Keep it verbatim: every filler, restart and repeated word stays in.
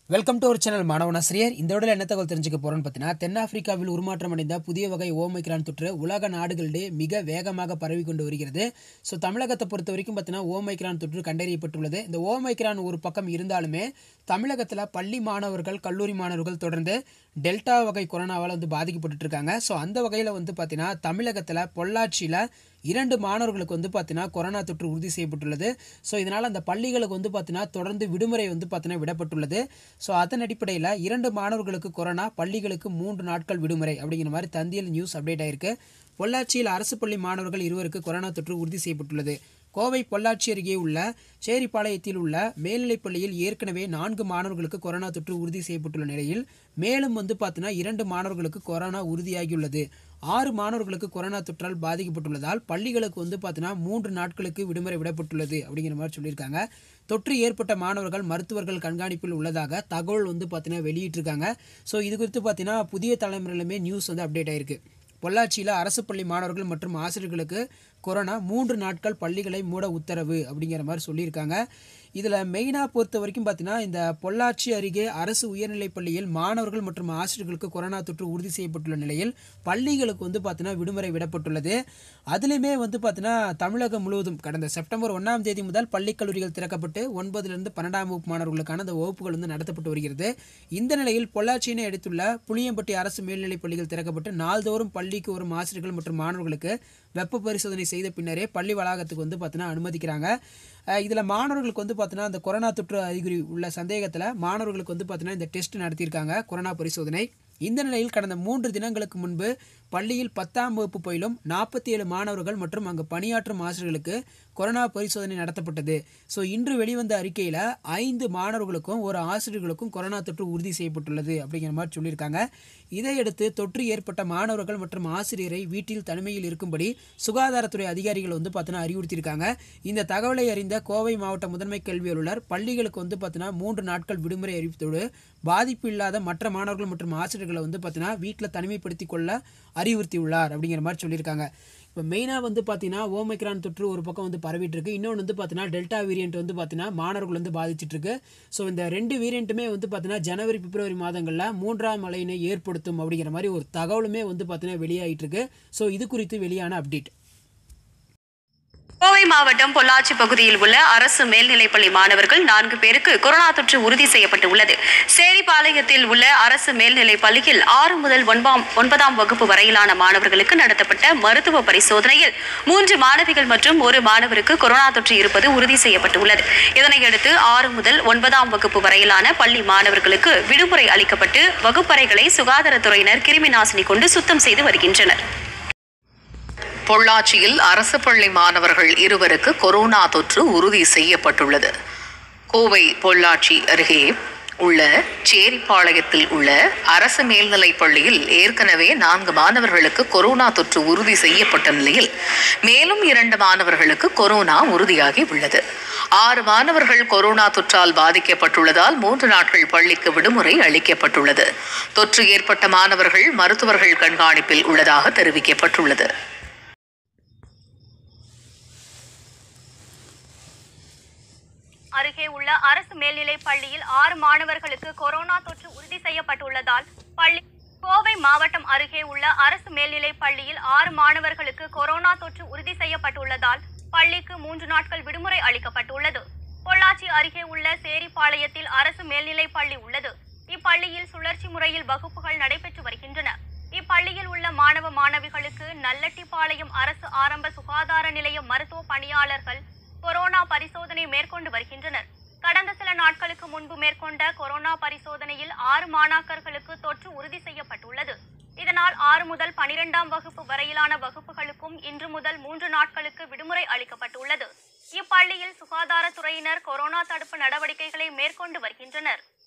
Welcome to our channel மாணவனாசிரியர். இந்த விடல என்ன தகவல் தெரிஞ்சுக்க போகிறோன்னு பார்த்தீங்கன்னா, தென்னாப்பிரிக்காவில் உருமாற்றம் அடைந்த புதிய வகை ஓமைக்ரான் தொற்று உலக நாடுகளிடையே மிக வேகமாக பரவி கொண்டு வருகிறது. ஸோ தமிழகத்தை பொறுத்த வரைக்கும் பார்த்தீங்கன்னா ஓமைக்ரான் தொற்று கண்டறியப்பட்டுள்ளது. இந்த ஓமைக்ரான் ஒரு பக்கம் இருந்தாலுமே தமிழகத்தில் பள்ளி மாணவர்கள் கல்லூரி மாணவர்கள் தொடர்ந்து டெல்டா வகை கொரோனாவால் வந்து பாதிக்கப்பட்டு இருக்காங்க. ஸோ அந்த வகையில் வந்து பார்த்தீங்கன்னா தமிழகத்தில் பொள்ளாச்சியில் இரண்டு மாணவர்களுக்கு வந்து பார்த்தீங்கன்னா கொரோனா தொற்று உறுதி செய்யப்பட்டுள்ளது. ஸோ இதனால் அந்த பள்ளிகளுக்கு வந்து பார்த்தீங்கன்னா தொடர்ந்து விடுமுறை வந்து பார்த்தீங்கன்னா விடப்பட்டுள்ளது. ஸோ அதன் அடிப்படையில் இரண்டு மாணவர்களுக்கு கொரோனா, பள்ளிகளுக்கு மூன்று நாட்கள் விடுமுறை அப்படிங்கிற மாதிரி தந்தியில் நியூஸ் அப்டேட் ஆயிருக்கு. பொள்ளாச்சியில் அரசு பள்ளி மாணவர்கள் இருவருக்கு கொரோனா தொற்று உறுதி செய்யப்பட்டுள்ளது. கோவை பொள்ளாச்சி அருகே உள்ள சேரிப்பாளையத்தில் உள்ள மேல்நிலைப்பள்ளியில் ஏற்கனவே நான்கு மாணவர்களுக்கு கொரோனா தொற்று உறுதி செய்யப்பட்டுள்ள நிலையில் மேலும் வந்து பார்த்தீங்கன்னா இரண்டு மாணவர்களுக்கு கொரோனா உறுதியாகியுள்ளது. ஆறு மாணவர்களுக்கு கொரோனா தொற்றால் பாதிக்கப்பட்டுள்ளதால் பள்ளிகளுக்கு வந்து பார்த்தீங்கன்னா மூன்று நாட்களுக்கு விடுமுறை விடப்பட்டுள்ளது அப்படிங்கிற மாதிரி சொல்லியிருக்காங்க. தொற்று ஏற்பட்ட மாணவர்கள் மருத்துவர்கள் கண்காணிப்பில் உள்ளதாக தகவல் வந்து பார்த்தீங்கன்னா வெளியிட்டிருக்காங்க. ஸோ இது குறித்து பார்த்தீங்கன்னா புதிய தலைமுறையிலுமே நியூஸ் வந்து அப்டேட் ஆயிருக்கு. பொள்ளாச்சியில் அரசு பள்ளி மாணவர்கள் மற்றும் ஆசிரியர்களுக்கு கொரோனா, மூன்று நாட்கள் பள்ளிகளை மூட உத்தரவு அப்படிங்கிற மாதிரி சொல்லியிருக்காங்க. இதில் மெயினாக பொறுத்த வரைக்கும் பார்த்தீங்கன்னா இந்த பொள்ளாச்சி அருகே அரசு உயர்நிலைப் பள்ளியில் மாணவர்கள் மற்றும் ஆசிரியர்களுக்கு கொரோனா தொற்று உறுதி செய்யப்பட்டுள்ள நிலையில் பள்ளிகளுக்கு வந்து பார்த்தீங்கன்னா விடுமுறை விடப்பட்டுள்ளது. அதுலேயுமே வந்து பார்த்தீங்கன்னா தமிழகம் முழுவதும் கடந்த செப்டம்பர் ஒன்றாம் தேதி முதல் பள்ளி கல்லூரிகள் திறக்கப்பட்டு ஒன்பதிலிருந்து பன்னெண்டாம் வகுப்பு மாணவர்களுக்கான அந்த வகுப்புகள் வந்து நடத்தப்பட்டு வருகிறது. இந்த நிலையில் பொள்ளாச்சியினை அடுத்துள்ள புளியம்பட்டி அரசு மேல்நிலைப் பள்ளிகள் திறக்கப்பட்டு நாள்தோறும் பள்ளிக்கு வரும் ஆசிரியர்கள் மற்றும் மாணவர்களுக்கு வெப்ப பரிசோதனை செய்த பின்னரே பள்ளி வளாகத்துக்கு வந்து பார்த்தீங்கன்னா அனுமதிக்கிறாங்க. இதில் மாணவர்களுக்கு வந்து பார்த்தீங்கன்னா இந்த கொரோனா தொற்று அறிகுறி உள்ள சந்தேகத்தில் மாணவர்களுக்கு வந்து பார்த்தீங்கன்னா இந்த டெஸ்ட் நடத்தியிருக்காங்க, கொரோனா பரிசோதனை. இந்த நிலையில் கடந்த மூன்று தினங்களுக்கு முன்பு பள்ளியில் பத்தாம் வகுப்பு பயிலும் நாற்பத்தி ஏழு மாணவர்கள் மற்றும் அங்கு பணியாற்றும் ஆசிரியர்களுக்கு கொரோனா பரிசோதனை நடத்தப்பட்டது. ஸோ இன்று வெளிவந்த அறிக்கையில் ஐந்து மாணவர்களுக்கும் ஒரு ஆசிரியர்களுக்கும் கொரோனா தொற்று உறுதி செய்யப்பட்டுள்ளது அப்படிங்கிற மாதிரி சொல்லியிருக்காங்க. இதையடுத்து தொற்று ஏற்பட்ட மாணவர்கள் மற்றும் ஆசிரியரை வீட்டில் தனிமையில் இருக்கும்படி சுகாதாரத்துறை அதிகாரிகள் வந்து பார்த்தீங்கன்னா அறிவுறுத்தியிருக்காங்க. இந்த தகவலை அறிந்த கோவை மாவட்ட முதன்மை கல்வி அலுவலர் பள்ளிகளுக்கு வந்து பார்த்தீங்கன்னா மூன்று நாட்கள் விடுமுறை அறிவித்தோடு பாதிப்பு இல்லாத மற்ற மாணவர்கள் மற்றும் ஆசிரியர்களை வந்து பார்த்தீங்கன்னா வீட்டில் தனிமைப்படுத்தி கொள்ள அறிவுறுத்தியுள்ளார் அப்படிங்கிற மாதிரி சொல்லியிருக்காங்க. இப்போ மெயினாக வந்து பார்த்தீங்கன்னா ஓமைக்ரான் தொற்று ஒரு பக்கம் வந்து பரவிட்டு இருக்கு. இன்னொன்று வந்து பார்த்தீங்கன்னா டெல்டா வேரியன்ட் வந்து பார்த்தீங்கன்னா மாணவர்கள் வந்து பாதிச்சுட்டு இருக்கு. ஸோ இந்த ரெண்டு வேரியண்ட்டுமே வந்து பார்த்தீங்கன்னா ஜனவரி பிப்ரவரி மாதங்களில் மூன்றாம் அலையினை ஏற்படுத்தும் அப்படிங்கிற மாதிரி ஒரு தகவலுமே வந்து பார்த்தீங்கன்னா வெளியாகிட்டு இருக்கு. ஸோ இது குறித்து வெளியான அப்டேட். கோவை மாவட்டம் பொள்ளாச்சி பகுதியில் உள்ள அரசு மேல்நிலைப்பள்ளி மாணவர்கள் நான்கு பேருக்கு கொரோனா தொற்று உறுதி செய்யப்பட்டுள்ளது. சேரிப்பாளையத்தில் உள்ள அரசு மேல்நிலைப் பள்ளியில் ஆறு முதல் ஒன்பதாம் ஒன்பதாம் வகுப்பு வரையிலான மாணவர்களுக்கு நடத்தப்பட்ட மருத்துவ பரிசோதனையில் மூன்று மாணவிகள் மற்றும் ஒரு மாணவருக்கு கொரோனா தொற்று இருப்பது உறுதி செய்யப்பட்டுள்ளது. இதனையடுத்து ஆறு முதல் ஒன்பதாம் வகுப்பு வரையிலான பள்ளி மாணவர்களுக்கு விடுமுறை அளிக்கப்பட்டு வகுப்பறைகளை சுகாதாரத்துறையினர் கிருமி நாசினி கொண்டு சுத்தம் செய்து வருகின்றனர். பொள்ளாச்சியில் அரசு பள்ளி மாணவர்கள் இருவருக்கு கொரோனா தொற்று உறுதி செய்யப்பட்டுள்ளது. கோவை பொள்ளாச்சி அருகே உள்ள சேரிப்பாளையத்தில் உள்ள அரசு மேல்நிலைப் பள்ளியில் ஏற்கனவே நான்கு மாணவர்களுக்கு கொரோனா தொற்று உறுதி செய்யப்பட்ட நிலையில் மேலும் இரண்டு மாணவர்களுக்கு கொரோனா உறுதியாகி உள்ளது. ஆறு மாணவர்கள் கொரோனா தொற்றால் பாதிக்கப்பட்டுள்ளதால் மூன்று நாட்கள் பள்ளிக்கு விடுமுறை அளிக்கப்பட்டுள்ளது. தொற்று ஏற்பட்ட மாணவர்கள் மருத்துவர்கள் கண்காணிப்பில் உள்ளதாக தெரிவிக்கப்பட்டுள்ளது. அருகே உள்ள அரசு மேல்நிலைப் பள்ளியில் ஆறு மாணவர்களுக்கு கொரோனா தொற்று உறுதி செய்யப்பட்டுள்ளதால் பள்ளி கோவை மாவட்டம் அருகே உள்ள அரசு மேல்நிலைப் பள்ளியில் ஆறு மாணவர்களுக்கு கொரோனா தொற்று உறுதி செய்யப்பட்டுள்ளதால் பள்ளிக்கு மூன்று நாட்கள் விடுமுறை அளிக்கப்பட்டுள்ளது. பொள்ளாச்சி அருகே உள்ள சேரிப்பாளையத்தில் அரசு மேல்நிலைப் பள்ளி உள்ளது. இப்பள்ளியில் சுழற்சி முறையில் வகுப்புகள் நடைபெற்று வருகின்றன. இப்பள்ளியில் உள்ள மாணவ மாணவிகளுக்கு நல்லட்டிப்பாளையம் அரசு ஆரம்ப சுகாதார நிலைய மருத்துவ பணியாளர்கள் கொரோனா பரிசோதனை மேற்கொண்டு வருகின்றனர். கடந்த சில நாட்களுக்கு முன்பு மேற்கொண்ட கொரோனா பரிசோதனையில் ஆறு மாணாக்கர்களுக்கு தொற்று உறுதி செய்யப்பட்டுள்ளது. இதனால் ஆறு முதல் பனிரெண்டாம் வகுப்பு வரையிலான வகுப்புகளுக்கும் இன்று முதல் மூன்று நாட்களுக்கு விடுமுறை அளிக்கப்பட்டுள்ளது. இப்பள்ளியில் சுகாதாரத்துறையினர் கொரோனா தடுப்பு நடவடிக்கைகளை மேற்கொண்டு வருகின்றனர்.